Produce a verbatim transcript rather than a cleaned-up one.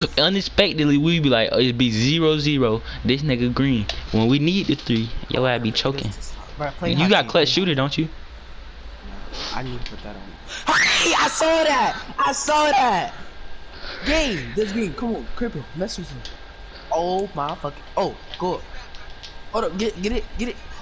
Unexpectedly, we be like, oh, it'd be zero zero. This nigga green. When we need the three, yo, I be choking. Bro, play You got hockey, clutch play shooter, hockey. don't you? I need to put that on. Hey, I saw that. I saw that. Game, this game. Come on, cripple. Mess with him. Oh my fucking. Oh, go. Hold up. Get, get it, get it.